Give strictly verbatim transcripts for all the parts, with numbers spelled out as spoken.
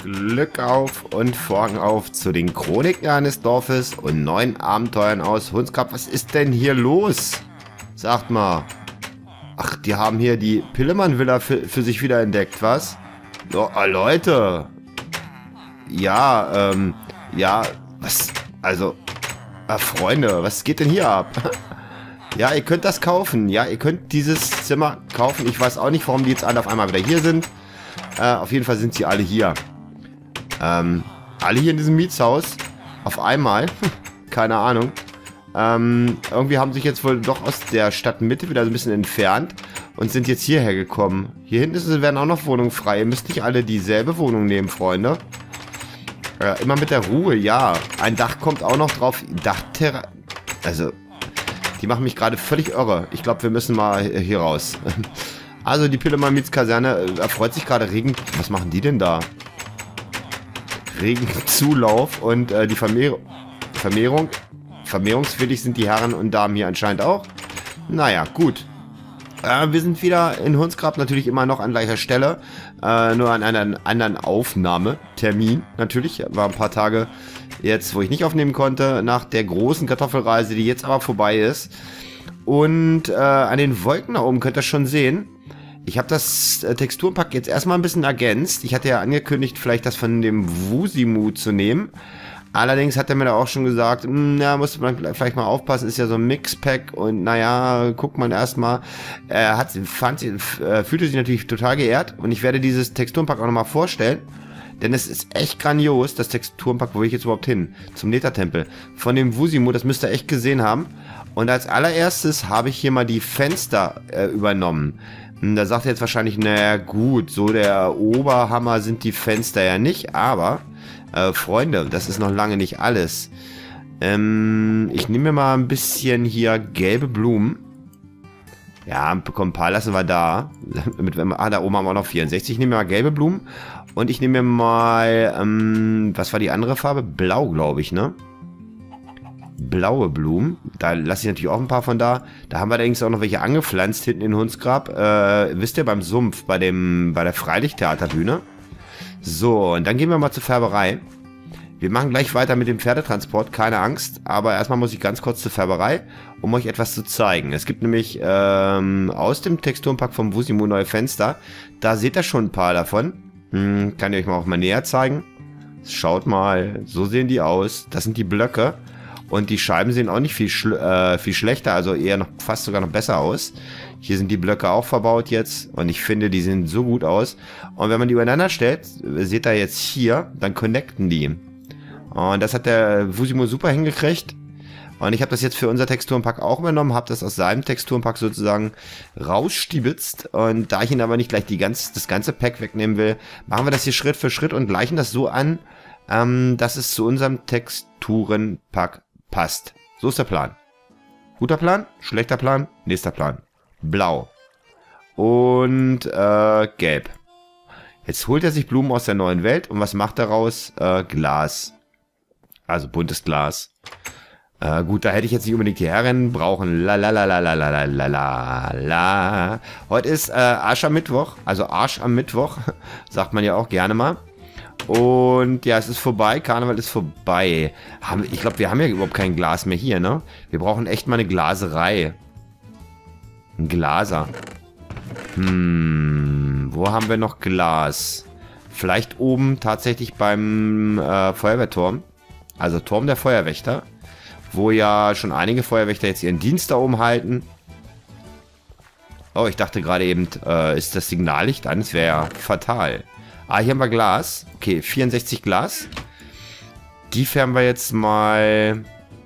Glück auf und Vorhang auf zu den Chroniken eines Dorfes und neuen Abenteuern aus Hundsgrab. Was ist denn hier los? Sagt mal. Ach, die haben hier die Pillemann-Villa für, für sich wieder entdeckt, was? Oh, Leute. Ja, ähm, ja, was, also, äh, Freunde, was geht denn hier ab? Ja, ihr könnt das kaufen. Ja, ihr könnt dieses Zimmer kaufen. Ich weiß auch nicht, warum die jetzt alle auf einmal wieder hier sind. Äh, auf jeden Fall sind sie alle hier. Ähm, alle hier in diesem Mietshaus. Auf einmal. Keine Ahnung. Ähm, irgendwie haben sich jetzt wohl doch aus der Stadtmitte wieder so ein bisschen entfernt und sind jetzt hierher gekommen. Hier hinten ist, werden auch noch Wohnungen frei. Ihr müsst nicht alle dieselbe Wohnung nehmen, Freunde. Äh, immer mit der Ruhe, ja. Ein Dach kommt auch noch drauf. Dachterra... Also... Die machen mich gerade völlig irre. Ich glaube, wir müssen mal hier raus. Also, die Pillemann Mietskaserne erfreut sich gerade Regen... Was machen die denn da? Regenzulauf und äh, die Vermehr Vermehrung... Vermehrungswillig sind die Herren und Damen hier anscheinend auch. Naja, gut. Äh, wir sind wieder in Hundsgrab, natürlich immer noch an gleicher Stelle. Äh, nur an einem anderen Aufnahmetermin. Natürlich, war ein paar Tage jetzt, wo ich nicht aufnehmen konnte, nach der großen Kartoffelreise, die jetzt aber vorbei ist. Und äh, an den Wolken da oben könnt ihr schon sehen. Ich habe das äh, Texturenpack jetzt erstmal ein bisschen ergänzt. Ich hatte ja angekündigt, vielleicht das von dem Wusimu zu nehmen. Allerdings hat er mir da auch schon gesagt, na, muss man vielleicht mal aufpassen, ist ja so ein Mixpack und naja, guckt man erstmal. Er hat, fand, äh, fühlte sich natürlich total geehrt und ich werde dieses Texturenpack auch nochmal vorstellen. Denn es ist echt grandios, das Texturenpack. Wo will ich jetzt überhaupt hin? Zum Nether-Tempel. Von dem Wusimu, das müsst ihr echt gesehen haben. Und als allererstes habe ich hier mal die Fenster äh, übernommen. Und da sagt er jetzt wahrscheinlich, naja gut, so der Oberhammer sind die Fenster ja nicht. Aber, äh, Freunde, das ist noch lange nicht alles. Ähm, ich nehme mir mal ein bisschen hier gelbe Blumen. Ja, ein paar lassen wir da. Mit, ah, da oben haben wir noch vierundsechzig. Ich nehme mir mal gelbe Blumen. Und ich nehme mir mal, ähm, was war die andere Farbe? Blau, glaube ich, ne? Blaue Blumen. Da lasse ich natürlich auch ein paar von da. Da haben wir allerdings auch noch welche angepflanzt hinten in Hundsgrab. Äh, wisst ihr, beim Sumpf, bei dem, bei der Freilichttheaterbühne. So, und dann gehen wir mal zur Färberei. Wir machen gleich weiter mit dem Pferdetransport, keine Angst. Aber erstmal muss ich ganz kurz zur Färberei, um euch etwas zu zeigen. Es gibt nämlich ähm, aus dem Texturenpack vom Wusimu neue Fenster. Da seht ihr schon ein paar davon. Hm, kann ich euch mal auch mal näher zeigen. Schaut mal, so sehen die aus. Das sind die Blöcke. Und die Scheiben sehen auch nicht viel, schl äh, viel schlechter, also eher noch fast sogar noch besser aus. Hier sind die Blöcke auch verbaut jetzt. Und ich finde, die sehen so gut aus. Und wenn man die übereinander stellt, seht ihr jetzt hier, dann connecten die. Und das hat der Wusimu super hingekriegt. Und ich habe das jetzt für unser Texturenpack auch übernommen, habe das aus seinem Texturenpack sozusagen rausstibitzt. Und da ich ihn aber nicht gleich die ganz, das ganze Pack wegnehmen will, machen wir das hier Schritt für Schritt und gleichen das so an, ähm, dass es zu unserem Texturenpack passt. So ist der Plan. Guter Plan, schlechter Plan, nächster Plan. Blau. Und äh, gelb. Jetzt holt er sich Blumen aus der neuen Welt und was macht er raus? Äh, Glas. Also buntes Glas. Äh, gut, da hätte ich jetzt nicht unbedingt die Herren brauchen. La la la la la la la la la. Heute ist äh, Arsch am Mittwoch, also Arsch am Mittwoch, sagt man ja auch gerne mal. Und ja, es ist vorbei, Karneval ist vorbei. Haben, ich glaube, wir haben ja überhaupt kein Glas mehr hier, ne? Wir brauchen echt mal eine Glaserei. Ein Glaser. Hm, wo haben wir noch Glas? Vielleicht oben tatsächlich beim äh, Feuerwehrturm. Also Turm der Feuerwächter. Wo ja schon einige Feuerwächter jetzt ihren Dienst da oben halten. Oh, ich dachte gerade eben, äh, ist das Signallicht an? Das wäre ja fatal. Ah, hier haben wir Glas. Okay, vierundsechzig Glas. Die färben wir jetzt mal...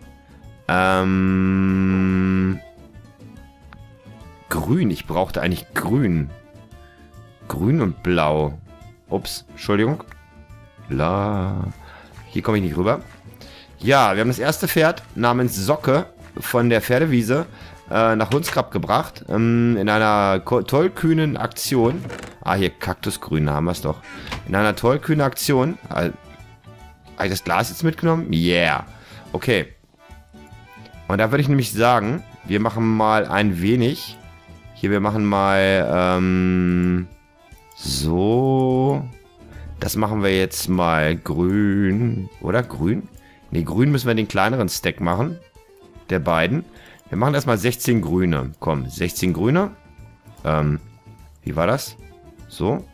Ähm... Grün. Ich brauchte eigentlich grün. Grün und blau. Ups, Entschuldigung. La. Hier komme ich nicht rüber. Ja, wir haben das erste Pferd namens Socke von der Pferdewiese äh, nach Hundsgrab gebracht. Ähm, in einer tollkühnen Aktion. Ah, hier Kaktusgrün, da haben wir es doch. In einer tollkühnen Aktion. Äh, habe ich das Glas jetzt mitgenommen? Yeah. Okay. Und da würde ich nämlich sagen, wir machen mal ein wenig. Hier, wir machen mal ähm, so. Das machen wir jetzt mal grün. Oder grün? Ne, grün müssen wir den kleineren Stack machen. Der beiden. Wir machen erstmal sechzehn grüne. Komm, sechzehn grüne. Ähm, wie war das? So.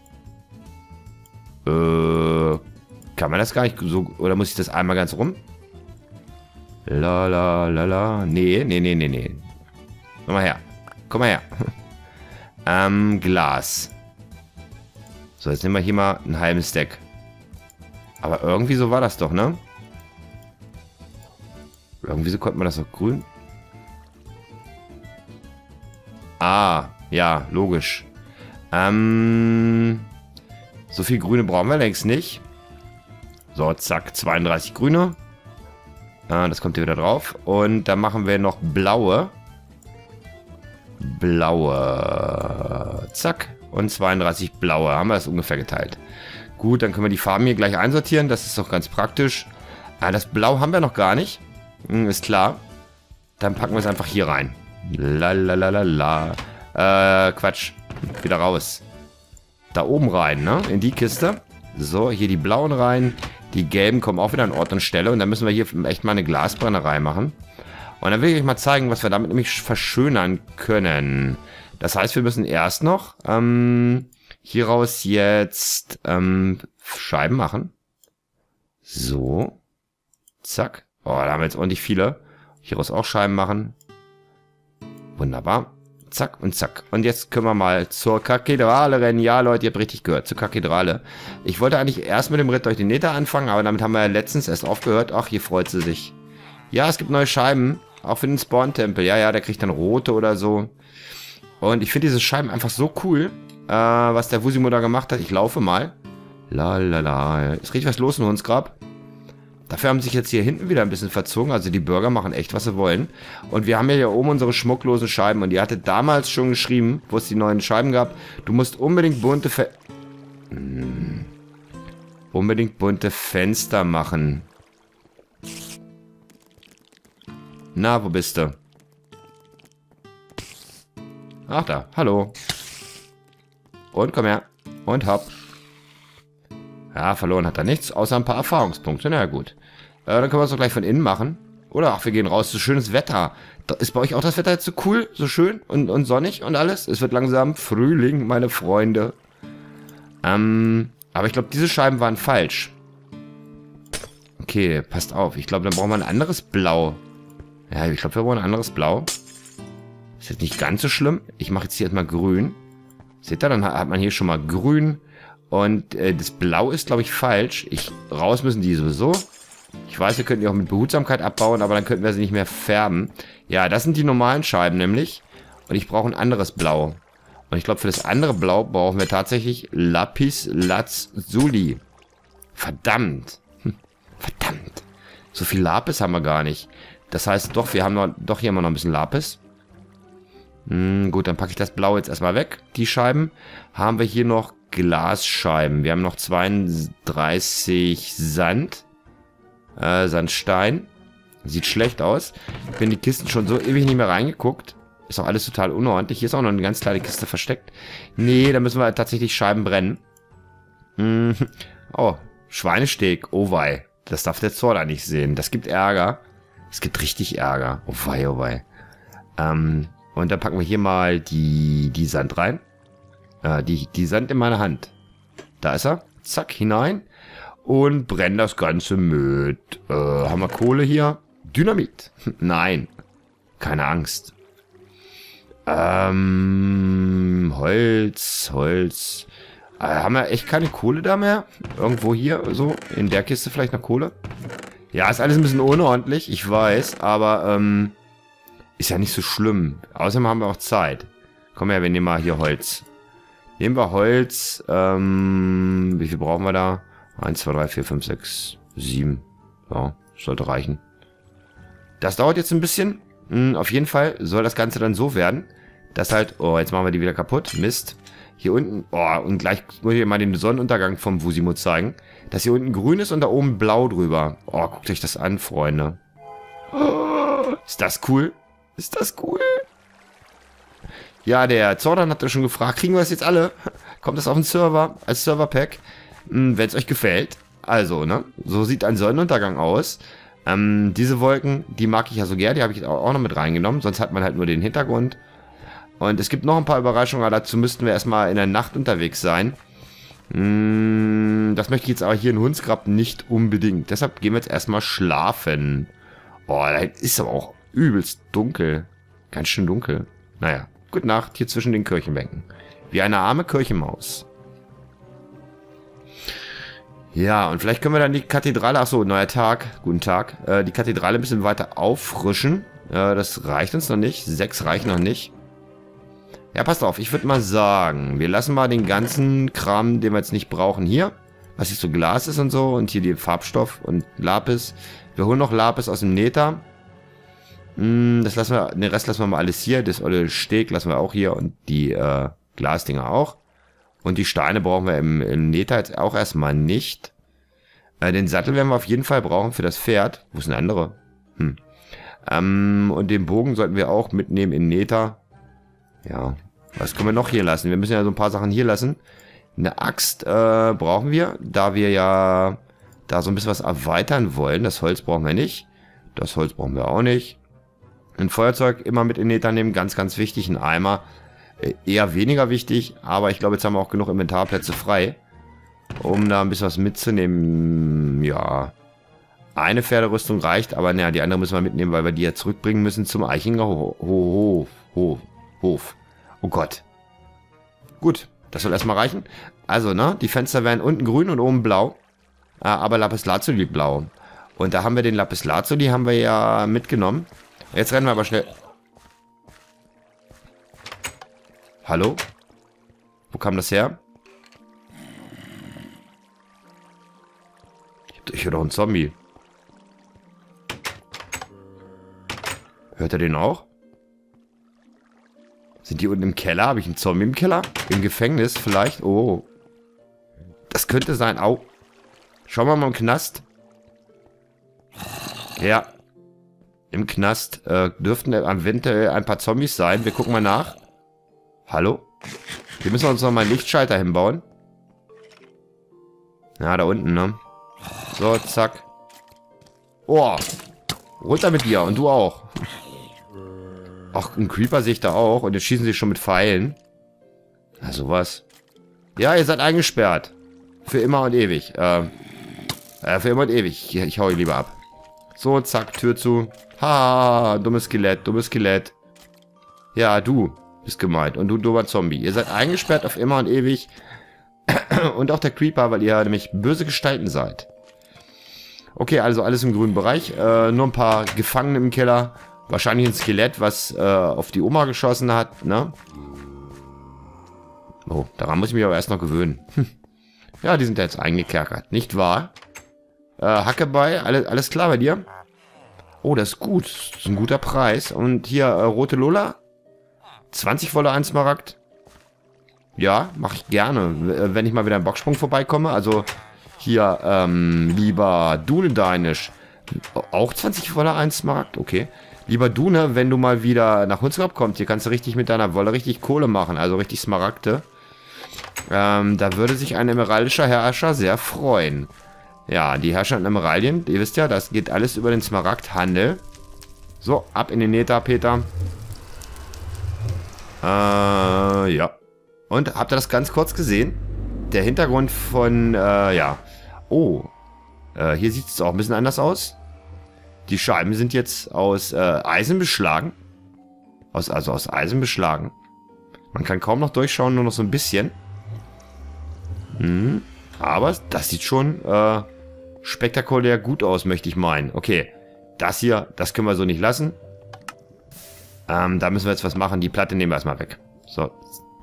Äh, kann man das gar nicht so... Oder muss ich das einmal ganz rum? La la la la. Nee, nee, nee, nee, nee. Komm mal her. Komm mal her. ähm, Glas. So, jetzt nehmen wir hier mal einen halben Stack. Aber irgendwie so war das doch, ne? Irgendwie so konnte man das doch grün. Ah, ja, logisch. Ähm, so viel Grüne brauchen wir längst nicht. So, zack, zweiunddreißig Grüne. Ah, das kommt hier wieder drauf. Und dann machen wir noch blaue. Blaue. Zack. Und zweiunddreißig blaue. Haben wir das ungefähr geteilt. Gut, dann können wir die Farben hier gleich einsortieren. Das ist doch ganz praktisch. Ah, das Blau haben wir noch gar nicht. Hm, ist klar. Dann packen wir es einfach hier rein. Lalalala. Äh, Quatsch. Wieder raus. Da oben rein, ne? In die Kiste. So, hier die blauen rein. Die gelben kommen auch wieder an Ort und Stelle. Und dann müssen wir hier echt mal eine Glasbrennerei machen. Und dann will ich euch mal zeigen, was wir damit nämlich verschönern können. Das heißt, wir müssen erst noch ähm, hieraus jetzt ähm, Scheiben machen. So. Zack. Oh, da haben wir jetzt ordentlich viele. Hieraus auch Scheiben machen. Wunderbar. Zack und zack. Und jetzt können wir mal zur Kathedrale rennen. Ja, Leute, ihr habt richtig gehört. Zur Kathedrale. Ich wollte eigentlich erst mit dem Ritt durch den Nether anfangen, aber damit haben wir ja letztens erst aufgehört. Ach, hier freut sie sich. Ja, es gibt neue Scheiben. Auch für den Spawn-Tempel. Ja, ja, der kriegt dann rote oder so. Und ich finde diese Scheiben einfach so cool, äh, was der Wusimo da gemacht hat. Ich laufe mal. Lalala. Ist richtig was los in Hundsgrab? Dafür haben sich jetzt hier hinten wieder ein bisschen verzogen. Also die Bürger machen echt, was sie wollen. Und wir haben ja hier oben unsere schmucklosen Scheiben. Und ihr hattet damals schon geschrieben, wo es die neuen Scheiben gab, du musst unbedingt bunte Fe hm. unbedingt bunte Fenster machen. Na, wo bist du? Ach da, hallo. Und komm her. Und hopp. Ja, verloren hat er nichts, außer ein paar Erfahrungspunkte. Na ja, gut. Äh, dann können wir es doch gleich von innen machen. Oder, ach, wir gehen raus. So schönes Wetter. Da, ist bei euch auch das Wetter jetzt so cool? So schön und, und sonnig und alles? Es wird langsam Frühling, meine Freunde. Ähm, aber ich glaube, diese Scheiben waren falsch. Okay, passt auf. Ich glaube, dann brauchen wir ein anderes Blau. Ja, ich glaube, wir brauchen ein anderes Blau. Ist jetzt nicht ganz so schlimm. Ich mache jetzt hier erstmal grün. Seht ihr, dann hat man hier schon mal grün. Und äh, das Blau ist, glaube ich, falsch. Ich, raus müssen die sowieso. Ich weiß, wir könnten die auch mit Behutsamkeit abbauen, aber dann könnten wir sie nicht mehr färben. Ja, das sind die normalen Scheiben nämlich. Und ich brauche ein anderes Blau. Und ich glaube, für das andere Blau brauchen wir tatsächlich Lapis Lazuli. Verdammt. Hm, verdammt. So viel Lapis haben wir gar nicht. Das heißt, doch, wir haben noch, doch hier immer noch ein bisschen Lapis. Hm, gut, dann packe ich das Blau jetzt erstmal weg. Die Scheiben. Haben wir hier noch Glasscheiben. Wir haben noch zweiunddreißig Sand. Äh, Sandstein. Sieht schlecht aus. Ich bin in die Kisten schon so ewig nicht mehr reingeguckt. Ist auch alles total unordentlich. Hier ist auch noch eine ganz kleine Kiste versteckt. Nee, da müssen wir tatsächlich Scheiben brennen. Hm. Oh, Schweinesteg. Oh wei. Das darf der Zorda nicht sehen. Das gibt Ärger. Es gibt richtig Ärger. Oh wei, oh wei. Ähm, und dann packen wir hier mal die, die Sand rein. Äh, die, die Sand in meine Hand. Da ist er. Zack, hinein. Und brennen das Ganze mit, äh, haben wir Kohle hier? Dynamit. Nein. Keine Angst. Ähm, Holz, Holz. Äh, haben wir echt keine Kohle da mehr? Irgendwo hier, so, in der Kiste vielleicht noch Kohle? Ja, ist alles ein bisschen unordentlich, ich weiß, aber, ähm, ist ja nicht so schlimm. Außerdem haben wir auch Zeit. Komm her, wir nehmen mal hier Holz. Nehmen wir Holz, ähm, wie viel brauchen wir da? eins, zwei, drei, vier, fünf, sechs, sieben. Ja, sollte reichen. Das dauert jetzt ein bisschen. Hm, auf jeden Fall soll das Ganze dann so werden, dass halt... Oh, jetzt machen wir die wieder kaputt. Mist. Hier unten... Oh, und gleich muss ich mal den Sonnenuntergang vom Wusimo zeigen. Dass hier unten grün ist und da oben blau drüber. Oh, guckt euch das an, Freunde. Oh, ist das cool? Ist das cool? Ja, der Zordan hat ja schon gefragt, kriegen wir das jetzt alle? Kommt das auf den Server als Server-Pack? Wenn es euch gefällt. Also, ne? So sieht ein Sonnenuntergang aus. Ähm, diese Wolken, die mag ich ja so gern. Die habe ich auch noch mit reingenommen. Sonst hat man halt nur den Hintergrund. Und es gibt noch ein paar Überraschungen. Aber dazu müssten wir erstmal in der Nacht unterwegs sein. Hm, das möchte ich jetzt aber hier in Hundsgrab nicht unbedingt. Deshalb gehen wir jetzt erstmal schlafen. Oh, da ist aber auch übelst dunkel. Ganz schön dunkel. Naja, gute Nacht hier zwischen den Kirchenbänken. Wie eine arme Kirchenmaus. Ja, und vielleicht können wir dann die Kathedrale, achso, neuer Tag, guten Tag, äh, die Kathedrale ein bisschen weiter auffrischen. Äh, das reicht uns noch nicht, sechs reichen noch nicht. Ja, passt auf, ich würde mal sagen, wir lassen mal den ganzen Kram, den wir jetzt nicht brauchen, hier. Was hier so Glas ist und so, und hier die Farbstoff und Lapis. Wir holen noch Lapis aus dem Nether. Mm, das lassen wir, den Rest lassen wir mal alles hier, das olle Steg lassen wir auch hier und die äh, Glasdinger auch. Und die Steine brauchen wir im, im Nether jetzt auch erstmal nicht. Äh, den Sattel werden wir auf jeden Fall brauchen für das Pferd. Wo ist ein andere? Hm. Ähm, und den Bogen sollten wir auch mitnehmen in Nether. Ja, was können wir noch hier lassen? Wir müssen ja so ein paar Sachen hier lassen. Eine Axt äh, brauchen wir, da wir ja da so ein bisschen was erweitern wollen. Das Holz brauchen wir nicht. Das Holz brauchen wir auch nicht. Ein Feuerzeug immer mit in Nether nehmen, ganz, ganz wichtig. Ein Eimer. Eher weniger wichtig, aber ich glaube, jetzt haben wir auch genug Inventarplätze frei, um da ein bisschen was mitzunehmen. Ja, eine Pferderüstung reicht, aber naja, die andere müssen wir mitnehmen, weil wir die ja zurückbringen müssen zum Eichinger Hof. Hof. Hof. Hof. Oh Gott. Gut, das soll erstmal reichen. Also, ne, die Fenster werden unten grün und oben blau, aber Lapislazuli blau. Und da haben wir den Lapislazuli, haben wir ja mitgenommen. Jetzt rennen wir aber schnell... Hallo? Wo kam das her? Ich höre doch einen Zombie. Hört er den auch? Sind die unten im Keller? Habe ich einen Zombie im Keller? Im Gefängnis vielleicht? Oh. Das könnte sein. Au. Schauen wir mal im Knast. Ja. Im Knast äh, dürften eventuell ein paar Zombies sein. Wir gucken mal nach. Hallo? Hier müssen wir uns noch mal einen Lichtschalter hinbauen. Ja, da unten, ne? So, zack. Oh. Runter mit dir. Und du auch. Ach, ein Creeper sehe ich da auch. Und jetzt schießen sie schon mit Pfeilen. Na, sowas. Ja, ihr seid eingesperrt. Für immer und ewig. Äh, äh für immer und ewig. Ich, ich hau ihn lieber ab. So, zack, Tür zu. Ha, dummes Skelett, dummes Skelett. Ja, du bist gemeint. Und du, dummer Zombie. Ihr seid eingesperrt auf immer und ewig. Und auch der Creeper, weil ihr nämlich böse Gestalten seid. Okay, also alles im grünen Bereich. Äh, nur ein paar Gefangene im Keller. Wahrscheinlich ein Skelett, was äh, auf die Oma geschossen hat, ne? Oh, daran muss ich mich aber erst noch gewöhnen. Hm. Ja, die sind ja jetzt eingekerkert, nicht wahr? Äh, Hacke bei, alles, alles klar bei dir? Oh, das ist gut. Das ist ein guter Preis. Und hier, äh, rote Lola? zwanzig voller ein Smaragd. Ja, mache ich gerne. Wenn ich mal wieder im Boxsprung vorbeikomme. Also hier, ähm, lieber Dunedainisch. Auch zwanzig voller ein Smaragd, okay. Lieber Dune, wenn du mal wieder nach Hundsgrab kommst, hier kannst du richtig mit deiner Wolle richtig Kohle machen. Also richtig Smaragde. Ähm, da würde sich ein emeraldischer Herrscher sehr freuen. Ja, die Herrscher in Emeraldien, ihr wisst ja, das geht alles über den Smaragdhandel. So, ab in den Nether, Peter. Äh, ja. Und, habt ihr das ganz kurz gesehen? Der Hintergrund von, äh, ja. Oh. Äh, hier sieht es auch ein bisschen anders aus. Die Scheiben sind jetzt aus, äh, Eisen beschlagen. Aus, also aus Eisen beschlagen. Man kann kaum noch durchschauen, nur noch so ein bisschen. Hm. Aber das sieht schon, äh, spektakulär gut aus, möchte ich meinen. Okay. Das hier, das können wir so nicht lassen. Ähm, da müssen wir jetzt was machen. Die Platte nehmen wir erstmal weg. So.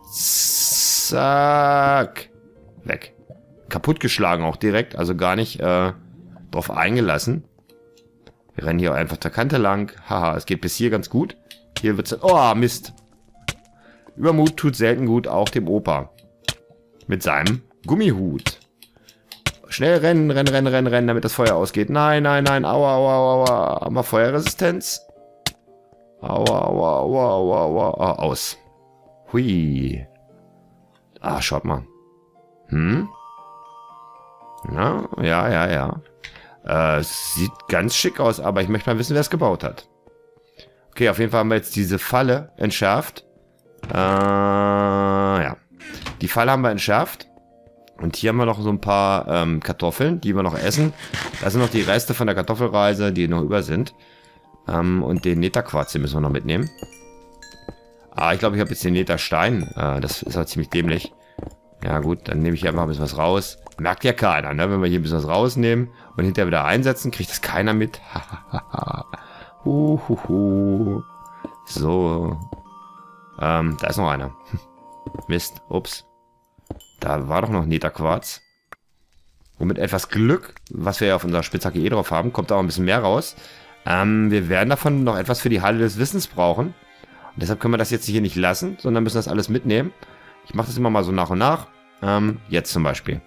Zack. Weg. Kaputtgeschlagen auch direkt. Also gar nicht äh, drauf eingelassen. Wir rennen hier einfach der Kante lang. Haha, es geht bis hier ganz gut. Hier wird's... Oh, Mist. Übermut tut selten gut, auch dem Opa. Mit seinem Gummihut. Schnell rennen, rennen, rennen, rennen, rennen, damit das Feuer ausgeht. Nein, nein, nein. Aua, aua, aua, aua. Haben wir Feuerresistenz? Aua, aua, aua, aua, aua. Ah, aus. Hui. Ah, schaut mal. Hm? Na, ja, ja, ja. Äh, sieht ganz schick aus, aber ich möchte mal wissen, wer es gebaut hat. Okay, auf jeden Fall haben wir jetzt diese Falle entschärft. Äh, ja. Die Falle haben wir entschärft. Und hier haben wir noch so ein paar ähm, Kartoffeln, die wir noch essen. Das sind noch die Reste von der Kartoffelreise, die noch über sind. Ähm, und den Netherquarz, den müssen wir noch mitnehmen. Ah, ich glaube, ich habe jetzt den Netherstein. Äh, das ist halt ziemlich dämlich. Ja gut, dann nehme ich hier einfach ein bisschen was raus. Merkt ja keiner, ne? Wenn wir hier ein bisschen was rausnehmen und hinterher wieder einsetzen, kriegt das keiner mit. Uhuhu. So. Ähm, da ist noch einer. Mist, ups. Da war doch noch Netherquarz. Und mit etwas Glück, was wir ja auf unserer Spitzhacke eh drauf haben, kommt da auch ein bisschen mehr raus. Ähm, wir werden davon noch etwas für die Halle des Wissens brauchen. Und deshalb können wir das jetzt hier nicht lassen, sondern müssen das alles mitnehmen. Ich mache das immer mal so nach und nach. Ähm, jetzt zum Beispiel.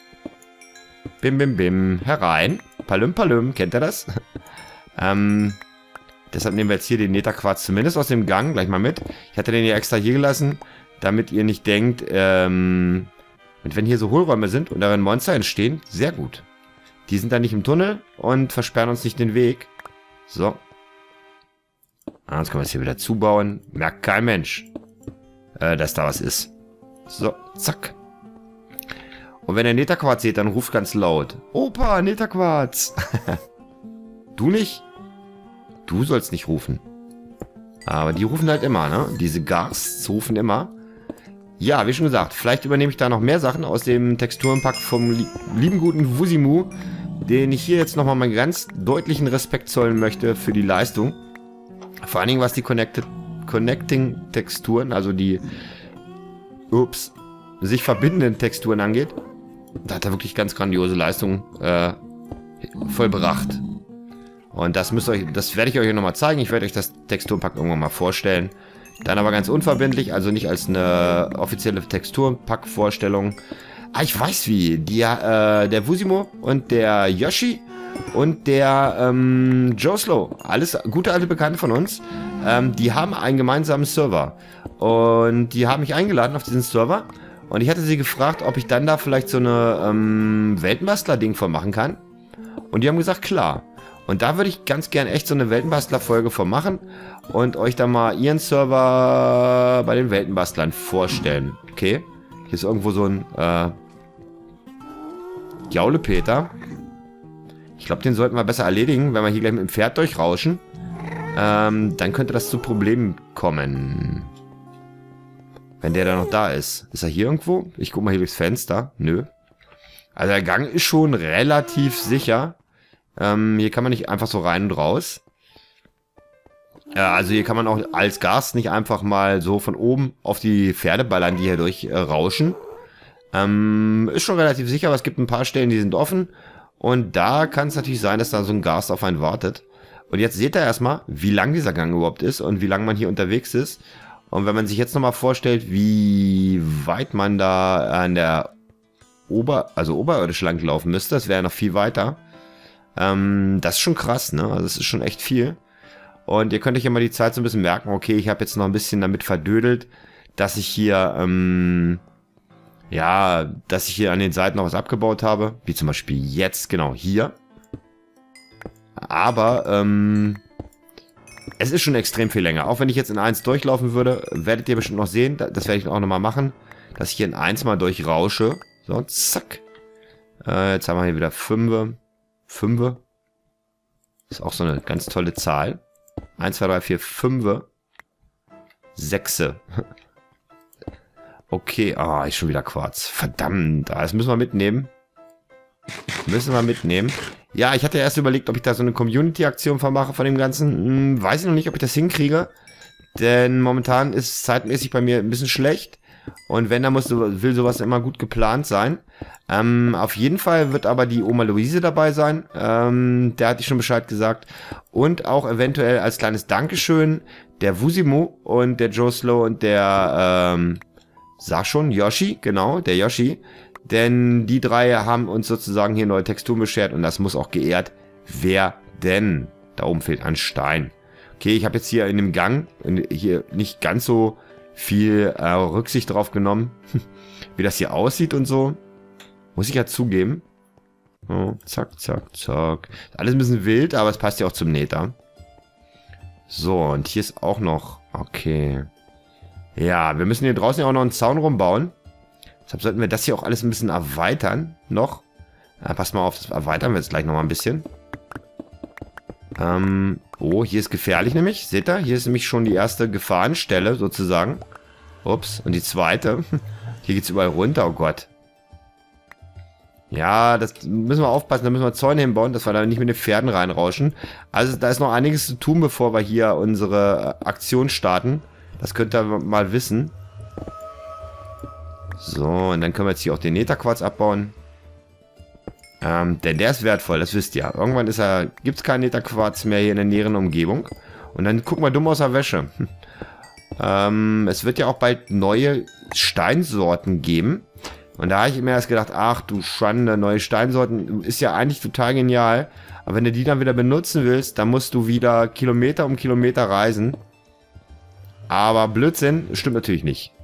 Bim, bim, bim. Herein. Palüm, palüm. Kennt ihr das? ähm, deshalb nehmen wir jetzt hier den Netherquarz zumindest aus dem Gang gleich mal mit. Ich hatte den hier extra hier gelassen, damit ihr nicht denkt, ähm, und wenn hier so Hohlräume sind und darin Monster entstehen, sehr gut. Die sind dann nicht im Tunnel und versperren uns nicht den Weg. So. Ah, jetzt können wir es hier wieder zubauen. Merkt kein Mensch, äh, dass da was ist. So, zack. Und wenn ihr Netherquarz seht, dann ruft ganz laut. Opa, Netherquarz. Du nicht? Du sollst nicht rufen. Aber die rufen halt immer, ne? Diese Ghasts rufen immer. Ja, wie schon gesagt, vielleicht übernehme ich da noch mehr Sachen aus dem Texturenpack vom li lieben guten Wusimu, den ich hier jetzt nochmal meinen ganz deutlichen Respekt zollen möchte für die Leistung. Vor allen Dingen, was die Connected Connecting-Texturen, also die ups, sich verbindenden Texturen angeht. Da hat er wirklich ganz grandiose Leistungen äh, vollbracht. Und das müsst ihr euch, das werde ich euch nochmal zeigen. Ich werde euch das Texturenpack irgendwann mal vorstellen. Dann aber ganz unverbindlich, also nicht als eine offizielle Texturenpack-Vorstellung. Ah, ich weiß wie. Die, äh, der Wusimo und der Yoshi und der ähm, Joe Slow, alles gute alte Bekannte von uns, ähm, die haben einen gemeinsamen Server. Und die haben mich eingeladen auf diesen Server. Und ich hatte sie gefragt, ob ich dann da vielleicht so eine ähm, Weltenbastler-Ding von machen kann. Und die haben gesagt, klar. Und da würde ich ganz gern echt so eine Weltenbastler-Folge von machen und euch da mal ihren Server bei den Weltenbastlern vorstellen. Okay? Hier ist irgendwo so ein äh, Jaulepeter. Ich glaube, den sollten wir besser erledigen, wenn wir hier gleich mit dem Pferd durchrauschen. Ähm, dann könnte das zu Problemen kommen. Wenn der da noch da ist. Ist er hier irgendwo? Ich guck mal hier durchs Fenster. Nö. Also der Gang ist schon relativ sicher. Ähm, hier kann man nicht einfach so rein und raus. Ja, also hier kann man auch als Gast nicht einfach mal so von oben auf die Pferde ballern, die hier durch äh, rauschen. Ähm, ist schon relativ sicher, aber es gibt ein paar Stellen, die sind offen. Und da kann es natürlich sein, dass da so ein Gast auf einen wartet. Und jetzt seht ihr erstmal, wie lang dieser Gang überhaupt ist und wie lang man hier unterwegs ist. Und wenn man sich jetzt nochmal vorstellt, wie weit man da an der Ober, also oberirdisch lang laufen müsste, das wäre noch viel weiter. Ähm, das ist schon krass, ne? Also das ist schon echt viel. Und ihr könnt euch ja mal die Zeit so ein bisschen merken, okay, ich habe jetzt noch ein bisschen damit verdödelt, dass ich hier, ähm, ja, dass ich hier an den Seiten noch was abgebaut habe. Wie zum Beispiel jetzt, genau, hier. Aber, ähm, es ist schon extrem viel länger. Auch wenn ich jetzt in eins durchlaufen würde, werdet ihr bestimmt noch sehen, das werde ich auch nochmal machen, dass ich hier in eins mal durchrausche. So, zack. Äh, jetzt haben wir hier wieder fünf. fünf. Ist auch so eine ganz tolle Zahl. eins, zwei, drei, vier, fünf. sechs. Okay, ah, ist schon wieder Quarz. Verdammt, das müssen wir mitnehmen. Müssen wir mitnehmen. Ja, ich hatte erst überlegt, ob ich da so eine Community-Aktion vermache von dem Ganzen. Hm, weiß ich noch nicht, ob ich das hinkriege. Denn momentan ist es zeitmäßig bei mir ein bisschen schlecht. Und wenn, dann muss, will sowas immer gut geplant sein. Ähm, auf jeden Fall wird aber die Oma Luise dabei sein. Ähm, der hatte ich schon Bescheid gesagt. Und auch eventuell als kleines Dankeschön der Wusimo und der Joe Slow und der, ähm, sag schon, Yoshi, genau, der Yoshi. Denn die drei haben uns sozusagen hier neue Texturen beschert und das muss auch geehrt werden. Da oben fehlt ein Stein. Okay, ich habe jetzt hier in dem Gang hier nicht ganz so viel äh, Rücksicht drauf genommen, wie das hier aussieht und so. Muss ich ja zugeben. Oh, zack, zack, zack. Alles ein bisschen wild, aber es passt ja auch zum Nether. So, und hier ist auch noch... Okay. Ja, wir müssen hier draußen ja auch noch einen Zaun rumbauen. Deshalb sollten wir das hier auch alles ein bisschen erweitern. Noch. Ja, passt mal auf, das erweitern wir jetzt gleich nochmal ein bisschen. Ähm, oh, hier ist gefährlich nämlich. Seht ihr? Hier ist nämlich schon die erste Gefahrenstelle sozusagen. Ups, und die zweite. Hier geht es überall runter, oh Gott. Ja, das müssen wir aufpassen, da müssen wir Zäune hinbauen, dass wir da nicht mit den Pferden reinrauschen. Also da ist noch einiges zu tun, bevor wir hier unsere Aktion starten. Das könnt ihr mal wissen. So, und dann können wir jetzt hier auch den Netherquarz abbauen. Ähm, denn der ist wertvoll, das wisst ihr. Irgendwann ist er, gibt es keinen Netherquarz mehr hier in der näheren Umgebung. Und dann gucken wir dumm aus der Wäsche. ähm, es wird ja auch bald neue Steinsorten geben. Und da habe ich mir erst gedacht, ach du Schande, neue Steinsorten ist ja eigentlich total genial. Aber wenn du die dann wieder benutzen willst, dann musst du wieder Kilometer um Kilometer reisen. Aber Blödsinn, stimmt natürlich nicht.